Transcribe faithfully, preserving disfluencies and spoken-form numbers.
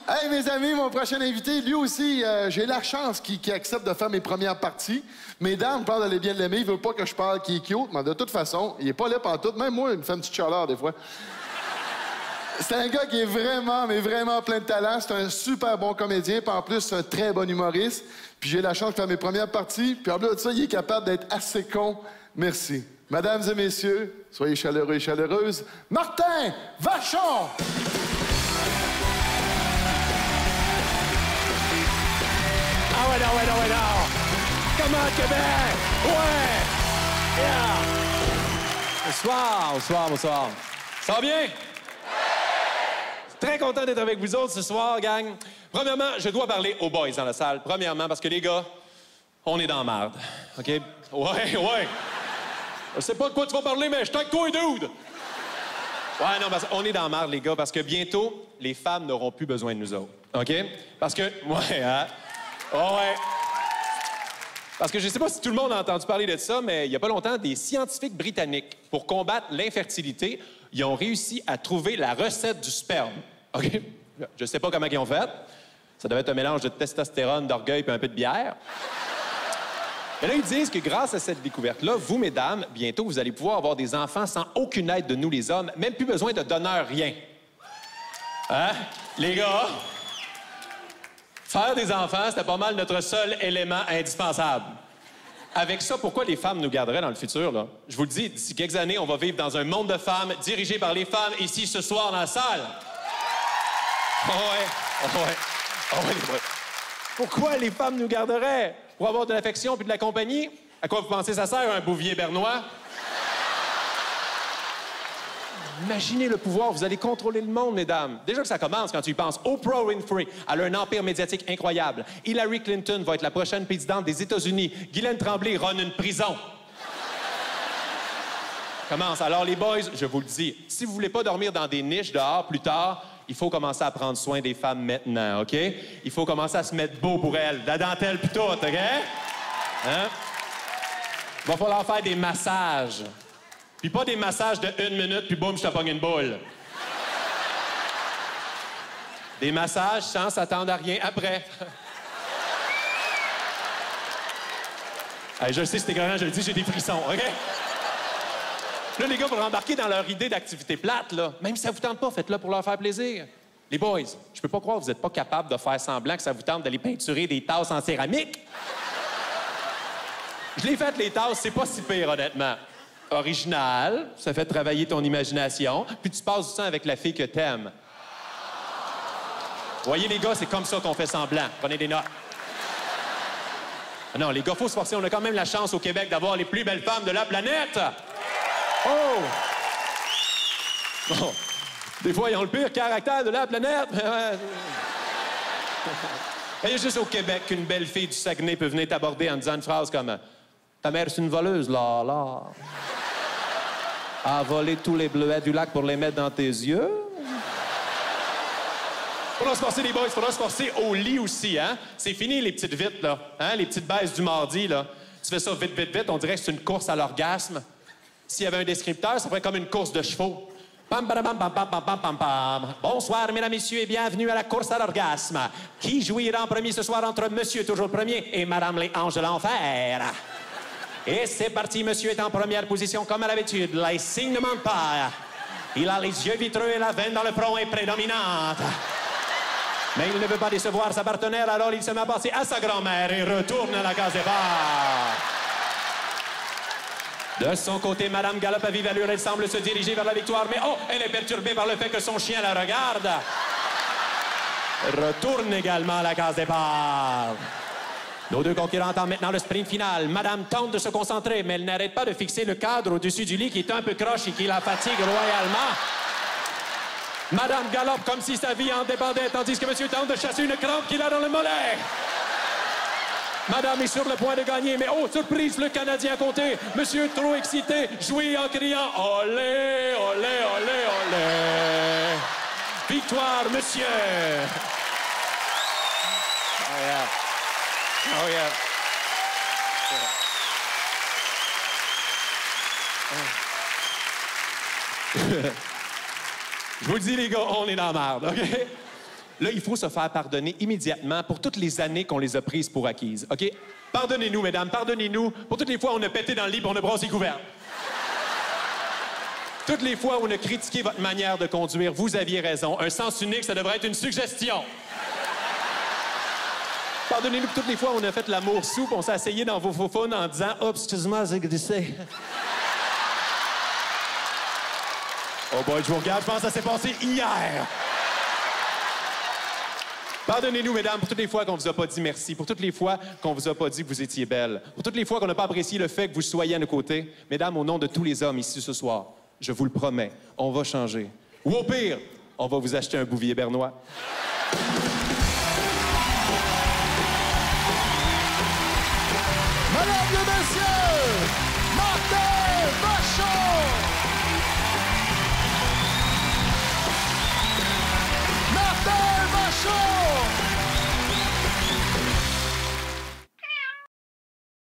Hey, mes amis, mon prochain invité, lui aussi, euh, j'ai la chance qu'il qu'il accepte de faire mes premières parties. Mesdames, parlent d'aller bien l'aimer. Il veut pas que je parle qu'il est cute, mais de toute façon, il est pas là pantoute. Même moi, il me fait une petite chaleur des fois. C'est un gars qui est vraiment, mais vraiment plein de talent. C'est un super bon comédien, puis en plus, c'est un très bon humoriste. Puis j'ai la chance de faire mes premières parties. Puis en plus de ça, il est capable d'être assez con. Merci. Mesdames et messieurs, soyez chaleureux et chaleureuses. Martin Vachon! Ah ouais, non, ouais, non, ouais, non! Comment, Québec? Ouais! Yeah! Bonsoir, bonsoir, bonsoir. Ça va bien? Très content d'être avec vous autres ce soir, gang. Premièrement, je dois parler aux boys dans la salle. Premièrement, parce que les gars, on est dans la merde. OK? Ouais, ouais. Je sais pas de quoi tu vas parler, mais je avec toi, dude! Ouais, non, parce qu'on est dans la merde, les gars, parce que bientôt, les femmes n'auront plus besoin de nous autres. OK? Parce que, ouais, hein? Oh, ouais. Parce que je sais pas si tout le monde a entendu parler de ça, mais il y a pas longtemps, des scientifiques britanniques, pour combattre l'infertilité, ils ont réussi à trouver la recette du sperme. OK? Je sais pas comment ils ont fait. Ça devait être un mélange de testostérone, d'orgueil puis un peu de bière. Mais là, ils disent que grâce à cette découverte-là, vous, mesdames, bientôt, vous allez pouvoir avoir des enfants sans aucune aide de nous, les hommes. Même plus besoin de donneurs, rien. Hein? Les gars, faire des enfants, c'était pas mal notre seul élément indispensable. Avec ça, pourquoi les femmes nous garderaient dans le futur, là? Je vous le dis, d'ici quelques années, on va vivre dans un monde de femmes dirigé par les femmes ici, ce soir, dans la salle. Oh ouais, oh ouais, oh ouais, les boys. Pourquoi les femmes nous garderaient? Pour avoir de l'affection puis de la compagnie? À quoi vous pensez ça sert, un bouvier bernois? Imaginez le pouvoir, vous allez contrôler le monde, mesdames. Déjà que ça commence quand tu y penses. Oprah Winfrey, elle a un empire médiatique incroyable. Hillary Clinton va être la prochaine présidente des États-Unis. Guylaine Tremblay run une prison. Commence. Alors, les boys, je vous le dis, si vous voulez pas dormir dans des niches dehors plus tard, il faut commencer à prendre soin des femmes maintenant, OK? Il faut commencer à se mettre beau pour elles. De la dentelle puis tout, OK? Hein? Va falloir faire des massages. Puis pas des massages de une minute, puis boum, je te pogne une boule. Des massages sans s'attendre à rien après. Hey, je sais, c'était grand, je le dis, j'ai des frissons, OK? Là, les gars vont embarquer dans leur idée d'activité plate, là. Même si ça vous tente pas, faites-le pour leur faire plaisir. Les boys, je peux pas croire que vous êtes pas capables de faire semblant que ça vous tente d'aller peinturer des tasses en céramique. Je l'ai fait, les tasses, c'est pas si pire, honnêtement. Original, ça fait travailler ton imagination, puis tu passes du temps avec la fille que t'aimes. Voyez, les gars, c'est comme ça qu'on fait semblant. Prenez des notes. Non, les gars, faut se forcer. On a quand même la chance au Québec d'avoir les plus belles femmes de la planète. Oh! Bon. Des fois, ils ont le pire caractère de la planète. Il y a juste au Québec qu'une belle fille du Saguenay peut venir t'aborder en disant une phrase comme « Ta mère, c'est une voleuse, là, là. A volé tous les bleuets du lac pour les mettre dans tes yeux. » Faudra se forcer, les boys, faudra se forcer au lit aussi, hein? C'est fini, les petites vites, là. Hein? Les petites baisses du mardi, là. Tu fais ça vite, vite, vite, on dirait que c'est une course à l'orgasme. S'il y avait un descripteur, ça ferait comme une course de chevaux. Pam, pam, pam, pam, pam, pam, pam, pam. Bonsoir, mesdames, messieurs, et bienvenue à la course à l'orgasme. Qui jouira en premier ce soir entre Monsieur toujours le premier et Madame les anges de l'enfer? Et c'est parti, Monsieur est en première position comme à l'habitude. Les signes ne mentent pas. Il a les yeux vitreux et la veine dans le front est prédominante. Mais il ne veut pas décevoir sa partenaire, alors il se met à passer à sa grand-mère et retourne à la case départ. De son côté, Madame Galop à vive allure, elle semble se diriger vers la victoire, mais oh, elle est perturbée par le fait que son chien la regarde. Retourne également à la case départ. Nos deux concurrents entament maintenant le sprint final. Madame tente de se concentrer, mais elle n'arrête pas de fixer le cadre au-dessus du lit qui est un peu croche et qui la fatigue royalement. Madame galope comme si sa vie en dépendait, tandis que Monsieur tente de chasser une crampe qu'il a dans le mollet. Madame est sur le point de gagner, mais oh, surprise, le Canadien a compté. Monsieur, trop excité, jouit en criant « Olé, olé, olé, olé ». Victoire, monsieur. Oh, yeah. Oh, yeah. Oh. Je vous le dis, les gars, on est dans la merde, OK? Là, il faut se faire pardonner immédiatement pour toutes les années qu'on les a prises pour acquises, OK? Pardonnez-nous, mesdames, pardonnez-nous pour toutes les fois où on a pété dans le lit et on a brassé couvert. Toutes les fois où on a critiqué votre manière de conduire, vous aviez raison. Un sens unique, ça devrait être une suggestion. Pardonnez-nous pour toutes les fois où on a fait l'amour soupe, on s'est essayé dans vos faufounes en disant « Oups, excuse-moi, j'ai glissé. » Oh boy, je vous regarde, je pense que ça s'est passé hier. Pardonnez-nous, mesdames, pour toutes les fois qu'on vous a pas dit merci, pour toutes les fois qu'on vous a pas dit que vous étiez belle, pour toutes les fois qu'on n'a pas apprécié le fait que vous soyez à nos côtés. Mesdames, au nom de tous les hommes ici ce soir, je vous le promets, on va changer. Ou au pire, on va vous acheter un bouvier bernois. Mesdames et messieurs!